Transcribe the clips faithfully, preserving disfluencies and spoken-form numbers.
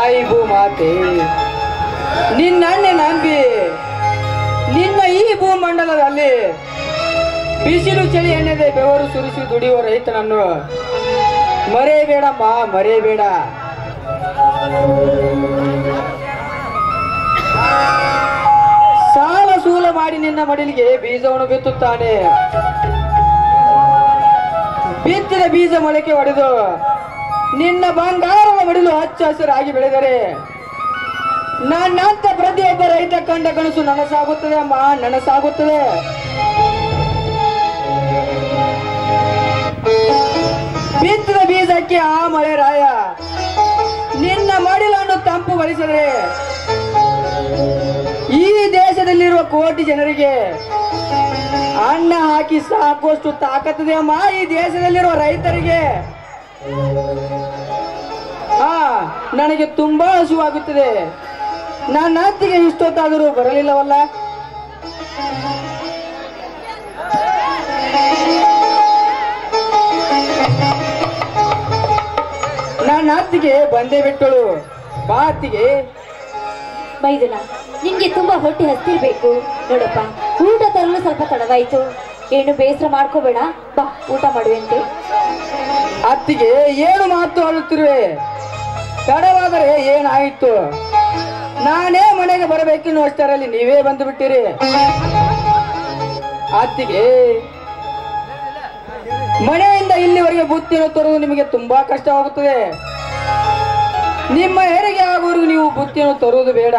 ತಾಯಿ ಭೂಮಾತೆ ನಿನ್ನನ್ನೇ ನಂಬಿ ನಿನ್ನ ಈ ಭೂಮಂಡಲದಲ್ಲಿ ಬಿಸಿಲು ಚಳಿ ಎಣ್ಣೆದೆ ಬೆವರು ಸುರಿಸಿ ದುಡಿಯುವ ರೈತನನ್ನು ಮರೆಯಬೇಡಮ್ಮ, ಮರೆಯಬೇಡ. ಸಾಲ ಸೂಲ ಮಾಡಿ ನಿನ್ನ ಮಡಿಲಿಗೆ ಬೀಜವನ್ನು ಬಿತ್ತುತ್ತಾನೆ. ಬಿತ್ತಿದ ಬೀಜ ಮೊಳಕೆ ಹೊಡೆದು ನಿನ್ನ ಬಂಗಾರದ ಮಡಿಲು ಹಚ್ಚ ಹಸಿರಾಗಿ ಬೆಳೆದರೆ ನನ್ನಂತ ಪ್ರತಿಯೊಬ್ಬ ರೈತ ಕಂಡ ಕನಸು ನನಸಾಗುತ್ತದೆ ಅಮ್ಮ, ನನಸಾಗುತ್ತದೆ. ಬಿತ್ತಿದ ಬೀಜಕ್ಕೆ ಆ ಮಳೆ ರಾಯ ನಿನ್ನ ಮಡಿಲನ್ನು ತಂಪುಗೊಳಿಸಿದರೆ ಈ ದೇಶದಲ್ಲಿರುವ ಕೋಟಿ ಜನರಿಗೆ ಅನ್ನ ಹಾಕಿ ಸಾಕುವಷ್ಟು ತಾಕತ್ತದೆ ಅಮ್ಮ ಈ ದೇಶದಲ್ಲಿರುವ ರೈತರಿಗೆ. ಹಾ, ನನಗೆ ತುಂಬಾ ಹಸುವಾಗುತ್ತದೆ. ನನ್ನ ಅತ್ತಿಗೆ ಇಷ್ಟೊತ್ತಾದರೂ ಬರಲಿಲ್ಲವಲ್ಲ? ನನ್ನ ಅತ್ತಿಗೆ ಬಂದೇ ಬಿಟ್ಟಳು. ಬಾ ಅತ್ತಿಗೆ. ಮೈದುನ, ನಿನ್ಗೆ ತುಂಬಾ ಹೊಟ್ಟೆ ಹಸ್ತಿರ್ಬೇಕು ನೋಡಪ್ಪ. ಊಟ ತರಲು ಸ್ವಲ್ಪ ತಡವಾಯ್ತು, ಏನು ಬೇಸರ ಮಾಡ್ಕೋಬೇಡ, ಬಾ ಊಟ ಮಾಡುವಂತೆ. ಅತ್ತಿಗೆ ಏನು ಮಾತು ಆಡುತ್ತಿರುವೆ? ತಡವಾದರೆ ಏನಾಯಿತು? ನಾನೇ ಮನೆಗೆ ಬರಬೇಕೆನ್ನು ಅಷ್ಟರಲ್ಲಿ ನೀವೇ ಬಂದು ಬಿಟ್ಟಿರಿ. ಅತ್ತಿಗೆ, ಮನೆಯಿಂದ ಇಲ್ಲಿವರೆಗೆ ಬುತ್ತಿಯನ್ನು ತರುವುದು ನಿಮಗೆ ತುಂಬಾ ಕಷ್ಟವಾಗುತ್ತದೆ. ನಿಮ್ಮ ಹೆರಿಗೆ ಆಗುವವರೆಗೂ ನೀವು ಬುತ್ತಿಯನ್ನು ತರುವುದು ಬೇಡ.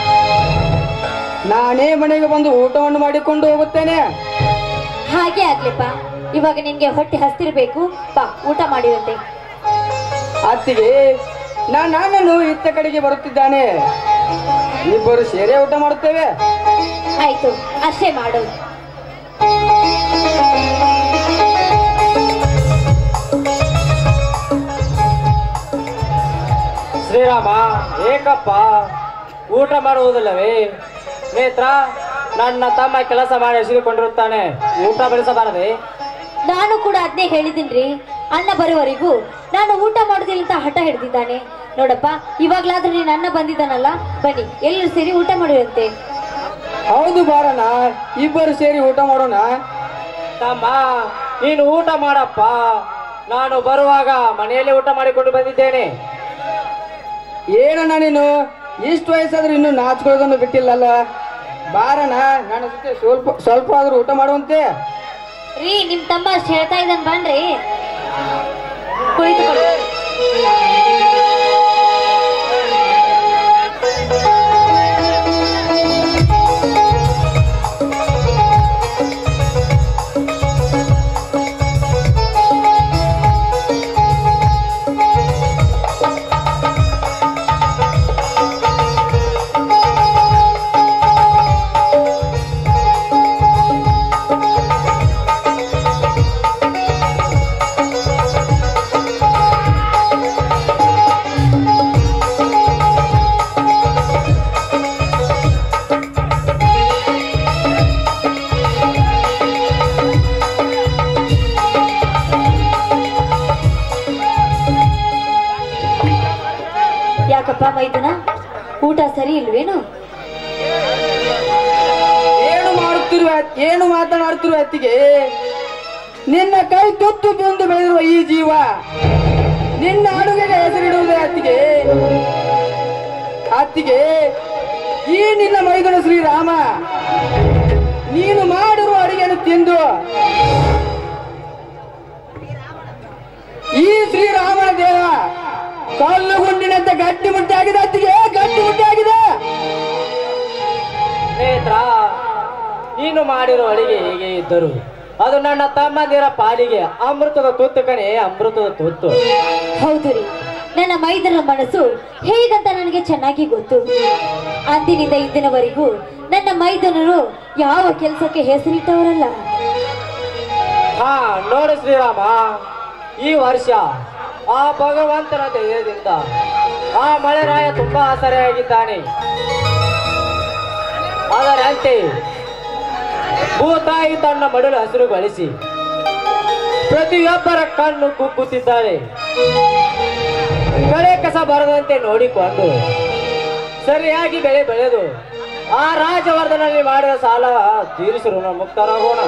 ನಾನೇ ಮನೆಗೆ ಬಂದು ಊಟವನ್ನು ಮಾಡಿಕೊಂಡು ಹೋಗುತ್ತೇನೆ. ಹಾಗೆ ಆಗ್ಲಿಪ್ಪ. ಇವಾಗ ನಿನ್ಗೆ ಹೊಟ್ಟೆ ಹಸ್ತಿರ್ಬೇಕು, ಬಾ ಊಟ ಮಾಡಿವಂತೆ. ಅತ್ತಿಗೆ, ನಾನು ನಾನನ್ನು ಇತ್ತ ಕಡೆಗೆ ಬರುತ್ತಿದ್ದಾನೆ. ಇಬ್ಬರು ಸೇರಿ ಊಟ ಮಾಡುತ್ತೇವೆ. ಆಯ್ತು, ಅಷ್ಟೇ ಮಾಡು. ಶ್ರೀರಾಮ, ಏಕಪ್ಪ ಊಟ ಮಾಡುವುದಿಲ್ಲವೇ? ನೇತ್ರ, ನನ್ನ ತಮ್ಮ ಕೆಲಸ ಮಾಡಿ ಎಸಗಿಕೊಂಡಿರುತ್ತಾನೆ, ಊಟ ಬೆಳೆಸಬಾರದೆ? ನಾನು ಕೂಡ ಅದನ್ನೇ ಹೇಳಿದ್ದೀನ್ರಿ. ಅಣ್ಣ ಬರುವವರೆಗೂ ನಾನು ಊಟ ಮಾಡೋದಿಲ್ಲ ಅಂತ ಹಠ ಹಿಡಿದಿದ್ದಾನೆ. ನೋಡಪ್ಪ, ಇವಾಗ್ಲಾದ್ರೂ ನೀನು ಅಣ್ಣ ಬಂದಿದ್ದಾನಲ್ಲ, ಬನ್ನಿ ಎಲ್ಲರೂ ಸೇರಿ ಊಟ ಮಾಡುವಂತೆ. ಹೌದು, ಬಾರಣ್ಣ, ಇಬ್ಬರು ಸೇರಿ ಊಟ ಮಾಡೋಣ. ತಮ್ಮ, ನೀನು ಊಟ ಮಾಡಪ್ಪ. ನಾನು ಬರುವಾಗ ಮನೆಯಲ್ಲಿ ಊಟ ಮಾಡಿಕೊಂಡು ಬಂದಿದ್ದೇನೆ. ಏನಣ್ಣ ನೀನು ಇಷ್ಟು ವಯಸ್ಸಾದ್ರೂ ಇನ್ನು ನಾಚ್ಕೊಳ್ಳೋದನ್ನು ಬಿಟ್ಟಿಲ್ಲಲ್ಲ? ಬಾರಣ್ಣ, ನನ್ನ ಜೊತೆ ಸ್ವಲ್ಪ ಸ್ವಲ್ಪ ಆದ್ರೂ ಊಟ ಮಾಡುವಂತೆ. ರೀ, ನಿಮ್ ತಮ್ಮ ಅಷ್ಟು ಹೇಳ್ತಾ ಇದ್ದಾನೆ, ಬನ್ರಿ ಕುಳಿತುಕೊಳ್ಳಿ. ಯಾಕಪ್ಪ ಮೈದುನ, ಊಟ ಸರಿ ಇಲ್ವೇನು? ಏನು ಮಾಡುತ್ತಿರುವ ಏನು ಮಾತನಾಡುತ್ತಿರುವ ಅತ್ತಿಗೆ? ನಿನ್ನ ಕೈ ತುತ್ತು ಬೆಂದು ಬೆಳೆದಿರುವ ಈ ಜೀವ ನಿನ್ನ ಅಡುಗೆಗೆ ಹೆಸರಿಡುವುದೇ ಅತ್ತಿಗೆ? ಅತ್ತಿಗೆ, ಈ ನಿನ್ನ ಮೈದುನ ಶ್ರೀರಾಮ ನೀನು ಮಾಡಿರುವ ಅಡುಗೆಯನ್ನು ತಿಂದು ಈ ಶ್ರೀರಾಮನ ದೇಹ ಕಲ್ಲು ಗುಂಡಿನಂತೆ ಗಟ್ಟಿ ಮುಟ್ಟಿ ಆಗಿದೆ ಅತ್ತಿಗೆ, ಗಟ್ಟಿ ಮುಟ್ಟಿ ಆಗಿದೆ. ನೇತ್ರ, ನೀನು ಮಾಡಿರೋ ಅಡಿಗೆ ಹೇಗೆ ಇದ್ದರು ಅದು ನನ್ನ ತಮ್ಮಂದಿರ ಪಾಲಿಗೆ ಅಮೃತದ ತುತ್ತು ಕಣೆ, ಅಮೃತದ ತುತ್ತು. ಹೌದು ರೀ, ನನ್ನ ಮೈದನ ಮನಸ್ಸು ಹೇಗಂತ ನನಗೆ ಚೆನ್ನಾಗಿ ಗೊತ್ತು. ಅಂದಿನಿಂದ ಇಂದಿನವರೆಗೂ ನನ್ನ ಮೈದನರು ಯಾವ ಕೆಲಸಕ್ಕೆ ಹೆಸರಿಟ್ಟವರಲ್ಲ. ಹಾ, ನೋಡು ಶ್ರೀರಾಮ, ಈ ವರ್ಷ ಆ ಭಗವಂತನ ದಯದಿಂದ ಆ ಮಳೆರಾಯ ತುಂಬಾ ಆಸರೆಯಾಗಿದ್ದಾನೆ. ಅದರಂತೆ ಭೂತಾಯಿ ತನ್ನ ಮಡಲು ಪ್ರತಿಯೊಬ್ಬರ ಕಣ್ಣು ಕುಕ್ಕುತ್ತಿದ್ದಾಳೆ. ಕಳೆ ಕಸ ಬರದಂತೆ ನೋಡಿಕೊಂಡು ಸರಿಯಾಗಿ ಬೆಳೆ ಬೆಳೆದು ಆ ರಾಜವರ್ಧನಲ್ಲಿ ಮಾಡಿದ ಸಾಲ ತೀರಿಸಲು ನಾವು ಮುಕ್ತರಾಗೋಣ.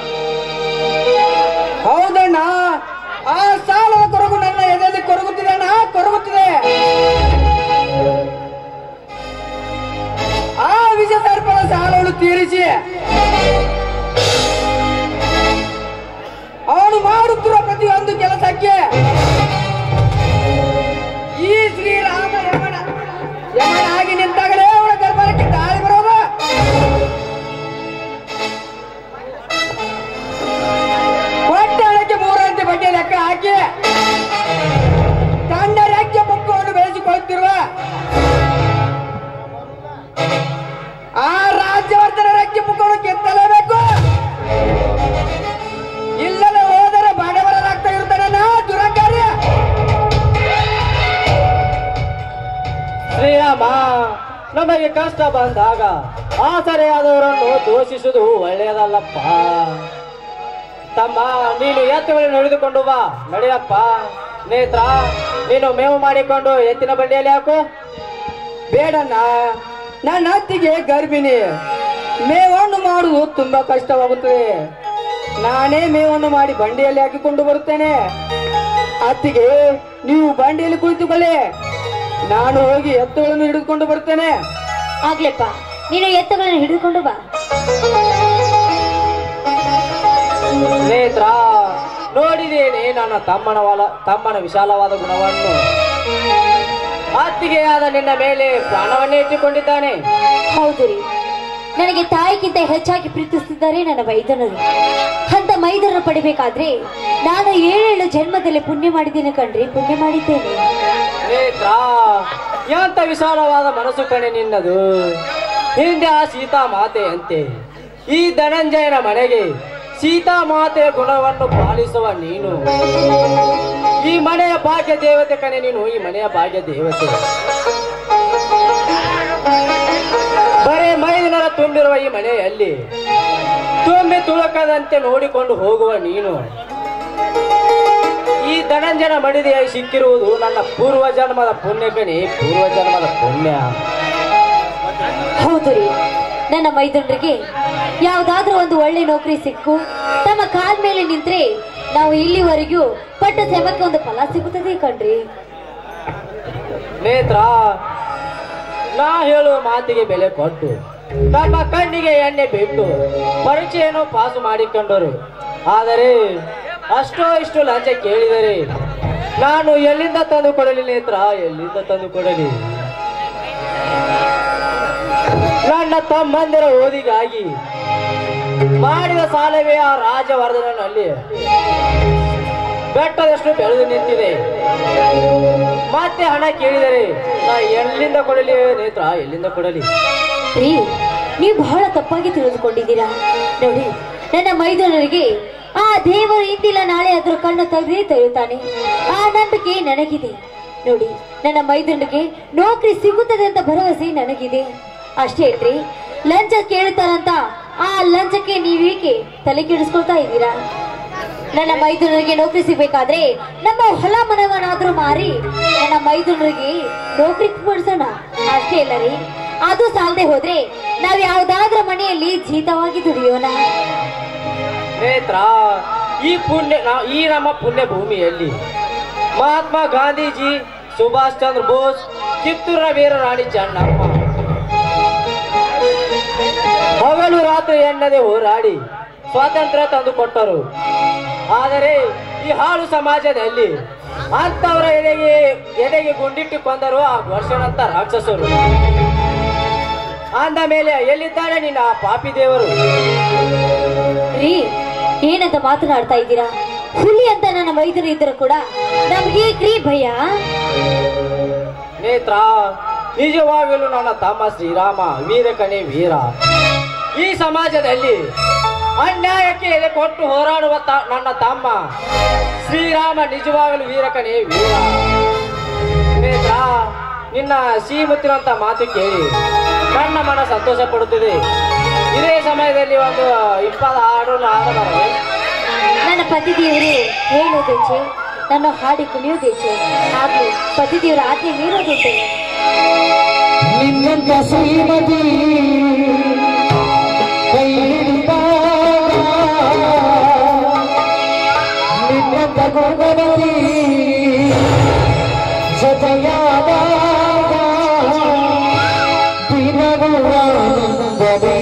ಹೌದಣ್ಣ, ಆ ಸಾಲದ ಕೊರಗು ನನ್ನ ಎದೆಯಲ್ಲಿ ಕೊರಗುತ್ತಿದೆ ಅಣ್ಣ, ಕೊರಗುತ್ತಿದೆ. ಆ ವಿಷ ಸರ್ಪದ ಸಾಲವನ್ನು ತೀರಿಸಿ ಅವನು ಮಾಡುತ್ತಿರುವ ಪ್ರತಿಯೊಂದು ಕೆಲಸಕ್ಕೆ ಈ ಶ್ರೀರಾಮ ಯಮನ ಯಮನಾಗಿ ನಿಂತಾಗಲೇ ಅವಳ ಗರ್ಭಕ್ಕೆ ತಾಳಿ ಬರೋದು. ಒಟ್ಟಣಕ್ಕೆ ಮೂರಂತೆ ಬಡ್ಡಿ ಲೆಕ್ಕ ಹಾಕಿ ತನ್ನ ರಾಜ್ಯ ಮುಖವನ್ನು ಬೆಳೆಸಿಕೊಳ್ಳುತ್ತಿರುವ ಆ ರಾಜ್ಯವರ್ಧನ ರಾಜ್ಯ ಮುಖವನ್ನು ಕೆತ್ತಲೇಬೇಕು. ಇಲ್ಲದೆ ಹೋದರೆ ಬಡವರಾಗ್ತಾ ಇರ್ತಾನ ದುರಂಕಾರ್ಯ. ಶ್ರೀರಾಮ, ನಮಗೆ ಕಷ್ಟ ಬಂದಾಗ ಆಸರೆಯಾದವರನ್ನು ದೋಷಿಸುವುದು ಒಳ್ಳೆಯದಲ್ಲಪ್ಪ. ತಮ್ಮ, ನೀನು ಎತ್ತುಗಳನ್ನು ಹಿಡಿದುಕೊಂಡು ಬಾ, ನಡೆಯಪ್ಪ. ನೇತ್ರ, ನೀನು ಮೇವು ಮಾಡಿಕೊಂಡು ಎತ್ತಿನ ಬಂಡಿಯಲ್ಲಿ ಹಾಕು. ಬೇಡಣ್ಣ, ನನ್ನ ಅತ್ತಿಗೆ ಗರ್ಭಿಣಿ, ಮೇವನ್ನು ಮಾಡುವುದು ತುಂಬಾ ಕಷ್ಟವಾಗುತ್ತದೆ. ನಾನೇ ಮೇವನ್ನು ಮಾಡಿ ಬಂಡಿಯಲ್ಲಿ ಹಾಕಿಕೊಂಡು ಬರುತ್ತೇನೆ. ಅತ್ತಿಗೆ, ನೀವು ಬಂಡಿಯಲ್ಲಿ ಕುಳಿತುಕೊಳ್ಳಿ, ನಾನು ಹೋಗಿ ಎತ್ತುಗಳನ್ನು ಹಿಡಿದುಕೊಂಡು ಬರುತ್ತೇನೆ. ಆಗ್ಲೆಪ್ಪ, ನೀನು ಎತ್ತುಗಳನ್ನು ಹಿಡಿದುಕೊಂಡು ಬಾ. ನೇತ್ರ, ನೋಡಿದೇನೆ ನನ್ನ ತಮ್ಮನ ವಲ ತಮ್ಮನ ವಿಶಾಲವಾದ ಗುಣವನ್ನು. ಅತ್ತಿಗೆಯಾದ ನಿನ್ನ ಮೇಲೆ ಪ್ರಾಣವನ್ನೇ ಇಟ್ಟುಕೊಂಡಿದ್ದಾನೆ. ಹೌದು ರೀ, ನನಗೆ ತಾಯಿಗಿಂತ ಹೆಚ್ಚಾಗಿ ಪ್ರೀತಿಸುತ್ತಿದ್ದಾರೆ ನನ್ನ ಮೈದನರು. ಅಂತ ಮೈದನ ಪಡಿಬೇಕಾದ್ರೆ ನಾನು ಏಳೇಳು ಜನ್ಮದಲ್ಲಿ ಪುಣ್ಯ ಮಾಡಿದ್ದೇನೆ ಕಣ್ರಿ, ಪುಣ್ಯ ಮಾಡಿದ್ದೇನೆ. ನೇತ್ರ, ಎಂತ ವಿಶಾಲವಾದ ಮನಸ್ಸು ಕಣೆ ನಿನ್ನದು. ಹಿಂದೆ ಆ ಸೀತಾ ಮಾತೆಯಂತೆ ಈ ಧನಂಜಯನ ಮನೆಗೆ ಸೀತಾ ಮಾತೆಯ ಗುಣವನ್ನು ಪಾಲಿಸುವ ನೀನು ಈ ಮನೆಯ ಭಾಗ್ಯ ದೇವತೆ ಕಣೆ. ನೀನು ಈ ಮನೆಯ ಭಾಗ್ಯ ದೇವತೆ. ಬರೇ ಮೈದಿನರ ತುಂಬಿರುವ ಈ ಮನೆಯಲ್ಲಿ ತುಂಬಿ ತುಳುಕದಂತೆ ನೋಡಿಕೊಂಡು ಹೋಗುವ ನೀನು ಈ ಧನಂಜನ ಮಡಿದೆಯಾಗಿ ಸಿಕ್ಕಿರುವುದು ನನ್ನ ಪೂರ್ವ ಜನ್ಮದ ಪುಣ್ಯ ಕಣೆ, ಪೂರ್ವ ಜನ್ಮದ ಪುಣ್ಯ. ಹೌದು ರೀ, ನನ್ನ ಮೈದನರಿಗೆ ಯಾವ್ದಾದ್ರೂ ಒಂದು ಒಳ್ಳೆ ನೌಕರಿ ಸಿಕ್ಕು ತಮ್ಮ ಕಾಲ್ ಮೇಲೆ ನಿಂತ್ರೆ ನಾವು ಇಲ್ಲಿವರೆಗೂ ಪಟ್ಟ ಶ್ರಮಕ್ಕೆ ಒಂದು ಫಲ ಸಿಗುತ್ತದೆ ಕಣ್ರಿ. ನೇತ್ರ, ನಾ ಹೇಳುವ ಮಾತಿಗೆ ಬೆಲೆ ಕೊಟ್ಟು ತಮ್ಮ ಕಣ್ಣಿಗೆ ಎಣ್ಣೆ ಬಿಟ್ಟು ಪರೀಕ್ಷೆಯನ್ನು ಪಾಸು ಮಾಡಿಕೊಂಡರು. ಆದರೆ ಅಷ್ಟೋ ಇಷ್ಟು ಲಂಚ ಕೇಳಿದರೆ ನಾನು ಎಲ್ಲಿಂದ ತಂದು ಕೊಡಲಿ ನೇತ್ರ, ಎಲ್ಲಿಂದ ತಂದು ಕೊಡಲಿ? ನನ್ನ ತಮ್ಮಂದಿರ ಓದಿಗಾಗಿ ಮಾಡಿದ ಸಾಲವೇ ಆ ರಾಜವರ್ಧನಲ್ಲಿ ಬೆಟ್ಟದಷ್ಟು ಬೆಳೆದು ನಿಂತಿದೆ. ಮತ್ತೆ ಹಣ ಕೇಳಿದರೆ ನಾ ಎಲ್ಲಿಂದ ಕೊಡಲಿ ನೇತ್ರ, ಎಲ್ಲಿಂದ ಕೊಡಲಿ? ರೀ, ನೀವು ಬಹಳ ತಪ್ಪಾಗಿ ತಿಳಿದುಕೊಂಡಿದ್ದೀರಾ. ನೋಡಿ, ನನ್ನ ಮೈದನರಿಗೆ ಆ ದೇವರು ಇಂದಿಲ್ಲ ನಾಳೆ ಅದ್ರ ಕಣ್ಣು ತೆಗೆದೇ ತೆರೆಯುತ್ತಾನೆ. ಆ ನಂಬಿಕೆ ನನಗಿದೆ. ನೋಡಿ, ನನ್ನ ಮೈದನಿಗೆ ನೌಕರಿ ಸಿಗುತ್ತದೆ ಅಂತ ಭರವಸೆ ನನಗಿದೆ. ಅಷ್ಟೇ ಅಲ್ರಿ, ಲಂಚ ಕೇಳ್ತಾರಂತ ಆ ಲಂಚಕ್ಕೆ ನೀವೇಕೆ ತಲೆ ಕೆಡಿಸ್ಕೊಳ್ತಾ ಇದ್ದೀರಾ? ನನ್ನ ಮೈದನರಿಗೆ ನೌಕರಿ ಸಿಗ್ಬೇಕಾದ್ರೆ ನಮ್ಮ ಹೊಲ ಮನವನ್ನಾದ್ರೂ ಮಾರಿ ನನ್ನ ಮೈದನರಿಗೆ ನೌಕರಿ ಕೊಡಿಸೋಣ. ಅಷ್ಟೇ ಇಲ್ಲ ರೀ, ಅದು ಸಾಲದೆ ಹೋದ್ರೆ ನಾವ್ ಯಾವ್ದಾದ್ರ ಮನೆಯಲ್ಲಿ ಜೀತವಾಗಿ ದುಡಿಯೋಣ. ನೇತ್ರ, ಈ ಪುಣ್ಯ ಈ ನಮ್ಮ ಪುಣ್ಯ ಭೂಮಿಯಲ್ಲಿ ಮಹಾತ್ಮ ಗಾಂಧೀಜಿ, ಸುಭಾಷ್ ಚಂದ್ರ ಬೋಸ್, ಕಿತ್ತೂರ ವೀರ ರಾಣಿ ಚೆನ್ನಮ್ಮ ಹಗಲು ರಾತ್ರಿ ಎನ್ನದೆ ಹೋರಾಡಿ ಸ್ವಾತಂತ್ರ್ಯ ತಂದು ಕೊಟ್ಟರು. ಆದರೆ ಈ ಹಾಳು ಸಮಾಜದಲ್ಲಿ ಅಂತವರ ಎದೆಗೆ ಎದೆಗೆ ಗುಂಡಿಟ್ಟು ಕೊಂದರು ಆ ವರ್ಷನಂತ ರಾಕ್ಷಸರು. ಅಂದ ಮೇಲೆ ಎಲ್ಲಿದ್ದಾರೆ ನಿನ್ನ ಆ ಪಾಪಿ ದೇವರು? ರೀ, ಏನಂತ ಮಾತನಾಡ್ತಾ ಇದ್ದೀರಾ? ಹುಲಿ ಅಂತ ನನ್ನ ಮೈದನ ಇದ್ದರೂ ಕೂಡ ನಮ್ಗೆ ಕ್ರೀ ಭಯ. ನೇತ್ರ, ನಿಜವಾಗಲೂ ನನ್ನ ತಮ್ಮ ಶ್ರೀರಾಮ ವೀರ ಕಣೆ ವೀರ. ಈ ಸಮಾಜದಲ್ಲಿ ಅನ್ಯಾಯಕ್ಕೆ ಎದೆ ಕೊಟ್ಟು ಹೋರಾಡುವ ನನ್ನ ತಮ್ಮ ಶ್ರೀರಾಮ ನಿಜವಾಗಲೂ ವೀರ ಕಣೆ ವೀರ. ನೇತ್ರ, ನಿನ್ನ ಶ್ರೀಮುತ್ತಿನಂತ ಮಾತು ಕೇಳಿ ನನ್ನ ಮನ ಸಂತೋಷ ಪಡುತ್ತದೆ. ಇದೇ ಸಮಯದಲ್ಲಿ ಒಂದು ಇಪ್ಪತ್ತು ಹಾಡು ಹಾಡಬಾರದು? ನನ್ನ ಪತಿ ದೇವರು ಹೇಳೋದಕ್ಕೆ ನನ್ನ ಹಾಡಿ ಕುಣಿಯೋದೇಚೆ ಆಗ್ಲಿ ಪತಿದೇವರ ಆಜ್ಞೆ ಮೀರೋದುಂಟೆ. ನಿನ್ನಂತ ಶ್ರೀಮತಿ ಕೈ ಹಿಡಿದಾಗ ನಿನ್ನಂತ ಗುರುಗಣಿ ಜೊತೆಯಾದಾಗ ದಿನಗಳ ಆನಂದವೇ.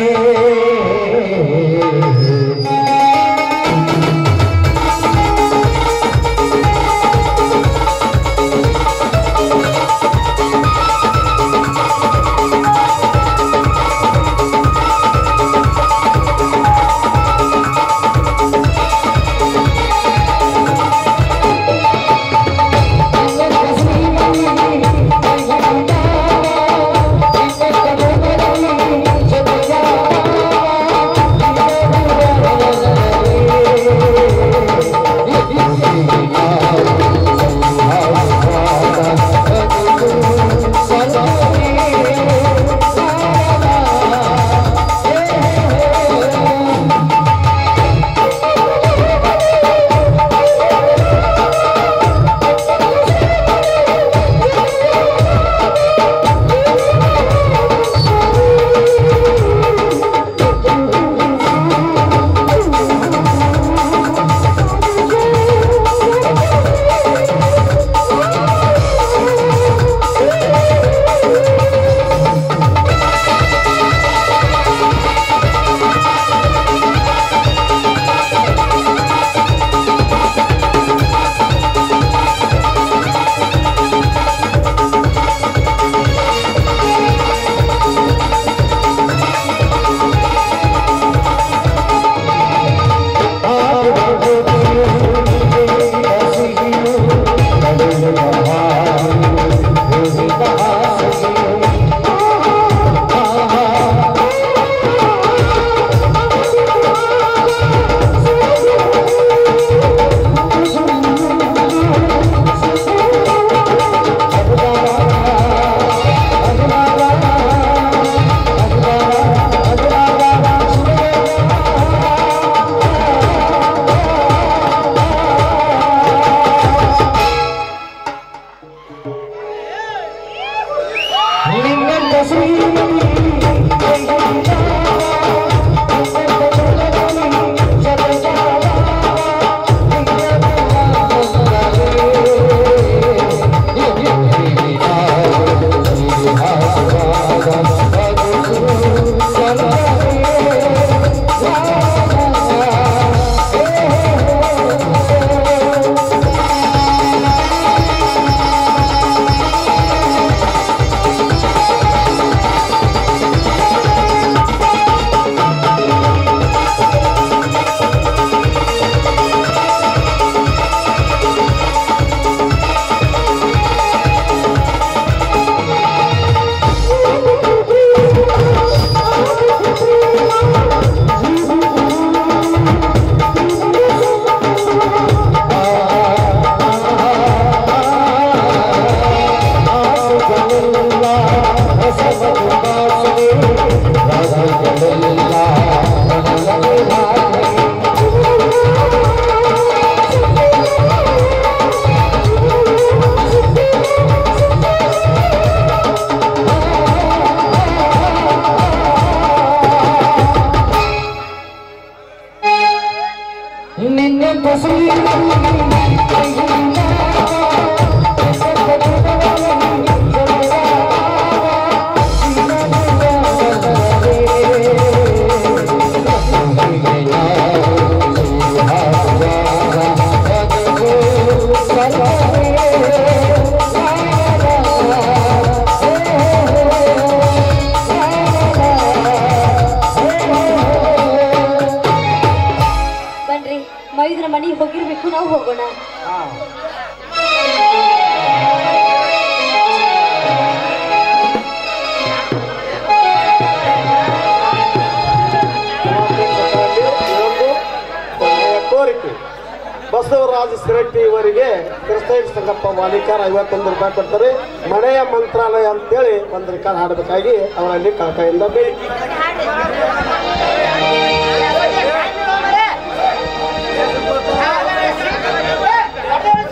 ಮೈದ್ರ ಮನೆಗೆ ಹೋಗಿರ್ಬೇಕು, ನಾವು ಹೋಗೋಣ. ಕೋರಿಕೆ ಬಸವರಾಜ ಸಿರಟ್ಟಿ ಇವರಿಗೆ ಕ್ರಿಸ್ತೈನ್ ಸಂಗಪ್ಪ ಮಾಲೀಕರ ಐವತ್ತೊಂದು ರೂಪಾಯಿ ಕೊಡ್ತಾರೆ. ಮನೆಯ ಮಂತ್ರಾಲಯ ಅಂತೇಳಿ ಒಂದು ರಿಕಾರ್ಡ್ ಹಾಡಬೇಕಾಗಿ ಅವರಲ್ಲಿ ಕಳಕಳಿಯಿಂದ ಬೇಡಿ.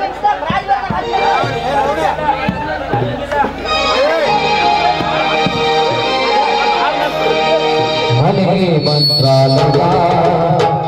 ಮನೆ ಮಂತ್ರಾಲಯ